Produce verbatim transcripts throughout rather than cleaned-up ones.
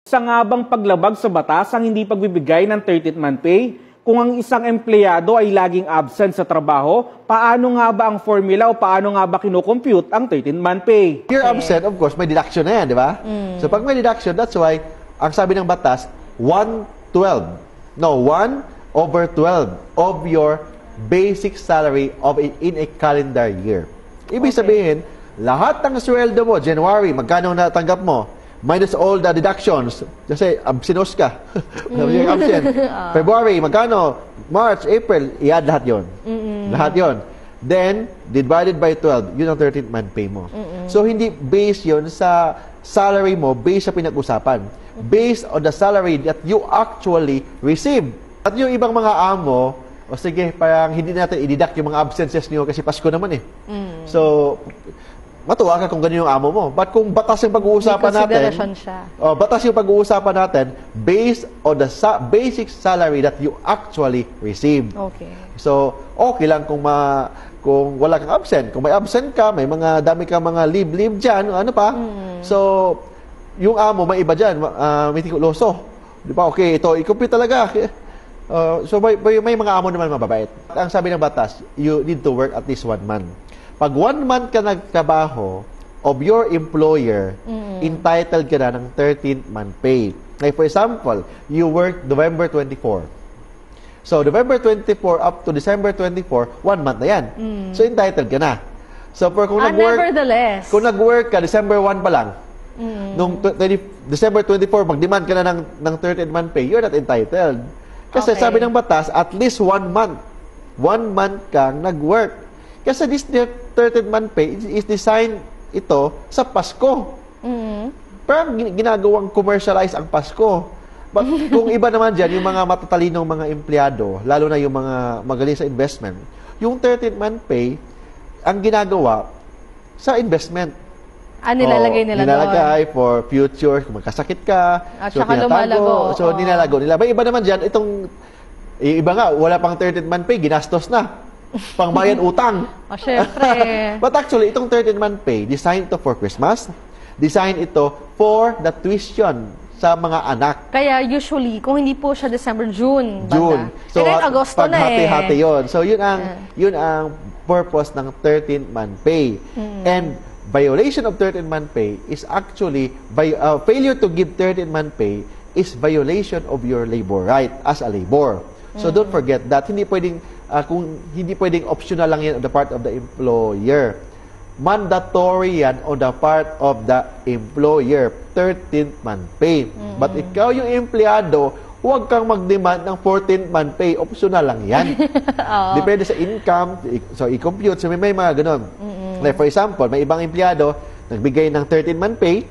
Isa nga bang paglabag sa batas ang hindi pagbibigay ng thirteenth month pay? Kung ang isang empleyado ay laging absent sa trabaho, paano nga ba ang formula o paano nga ba kinocompute ang thirteenth month pay? You're absent, of course, may deduction na yan, di ba? Mm. So pag may deduction, that's why, ang sabi ng batas, one twelve. No, one over twelve of your basic salary of a, in a calendar year. Ibig okay. sabihin, lahat ng sweldo mo, January, magkano natanggap mo? Minus all the deductions. Kasi absenos ka. Mm. absent. uh. February, magkano? March, April, i-add lahat yun. Mm-mm. Lahat yun. Then, divided by twelve, yun ang thirteenth month pay mo. Mm-mm. So, hindi based yun sa salary mo, based sa pinag-usapan. Based on the salary that you actually receive. At yung ibang mga amo, o sige, parang hindi natin i-deduct yung mga absences niyo kasi Pasko naman eh. Mm. So, matuwa ka kung ganyan yung amo mo. But kung batas yung pag-uusapan natin, siya. Oh, batas yung pag-uusapan natin based on the sa basic salary that you actually receive. Okay. So, okay lang kung ma kung wala kang absent. Kung may absent ka, may mga dami kang mga leave-leave dyan, ano pa. Mm. So, yung amo, may iba dyan, uh, may tikuloso. Di ba? Okay, ito, i-compute talaga. Uh, so, may, may mga amo naman mababait. Ang sabi ng batas, you need to work at least one month. Pag one month ka nagtrabaho of your employer, mm. entitled ka na ng thirteenth month pay. Like for example, you work November twenty-fourth. So, November twenty-fourth up to December twenty-fourth, one month na yan. Mm. So, entitled ka na. So, for kung ah, nag-work, nevertheless. Kung nag-work ka, December first pa lang, mm. nung December twenty-fourth, mag-demand ka na ng, ng thirteenth month pay, you're not entitled. Kasi okay. sabi ng batas, at least one month. One month kang nag-work. Kasi this thirteenth month pay is designed ito sa Pasko. Mm-hmm. Parang ginagawang commercialize ang Pasko. But kung iba naman dyan, yung mga matatalinong mga empleyado, lalo na yung mga magaling sa investment, yung thirteenth month pay, ang ginagawa sa investment. Ah, nilalagay nila doon. Nilalagay for future, kung magkasakit ka. At so, saka lumalago. So, oh. nilalago nila. May iba naman dyan, itong, iba nga, wala pang thirteenth month pay, ginastos na. Pangbayan utang. O, oh, syempre. But actually, itong thirteenth month pay, designed ito for Christmas, designed ito for the tuition sa mga anak. Kaya usually, kung hindi po siya December, June. June. Banda. So, eh, Agosto pag na eh. hati-hati yun. So, yun ang, yeah. yun ang purpose ng thirteenth month pay. Mm. And violation of thirteenth month pay is actually, by, uh, failure to give thirteenth month pay is violation of your labor right as a labor. So, mm. don't forget that. Hindi pwedeng, uh, kung hindi pwedeng optional lang yan on the part of the employer. Mandatory yan on the part of the employer. thirteenth month pay. Mm. But ikaw yung empleyado, huwag kang mag-demand ng fourteenth month pay. Optional lang yan. oh. Depende sa income. So, i-compute. So, may, may mga ganun. Mm-hmm. Like, for example, may ibang empleyado, nagbigay ng thirteenth month pay,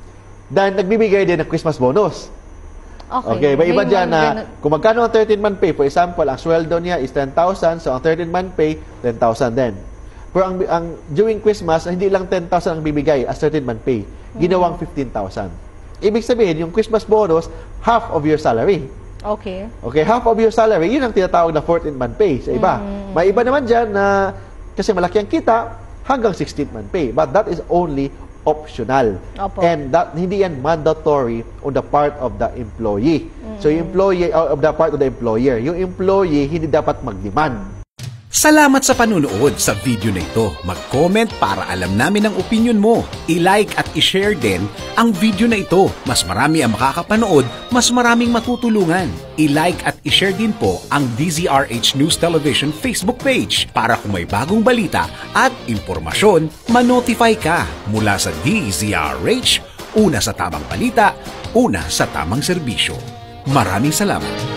then nagbibigay din ng Christmas bonus. Okay. Okay, may iba dyan na kung magkano ang thirteenth month pay, for example, ang sweldo niya is ten thousand, so ang thirteenth month pay, ten thousand din. Pero ang, ang during Christmas, hindi lang ten thousand ang bibigay as thirteenth month pay, ginawang fifteen thousand. Ibig sabihin, yung Christmas bonus, half of your salary. Okay. Okay, half of your salary, yun ang tinatawag na fourteenth month pay sa iba. Mm. May iba naman dyan na, kasi malaki ang kita, hanggang sixteenth month pay. But that is only optional. Opo. And that hindi yan mandatory on the part of the employee. Mm-hmm. So yung employee uh, of the part of the employer, yung employee hindi dapat mag-demand. Salamat sa panunood sa video na ito. Mag-comment para alam namin ang opinion mo. I-like at i-share din ang video na ito. Mas marami ang makakapanood, mas maraming matutulungan. I-like at i-share din po ang D Z R H News Television Facebook page para kung may bagong balita at impormasyon, ma-notify ka mula sa D Z R H. Una sa tamang balita, una sa tamang serbisyo. Maraming salamat.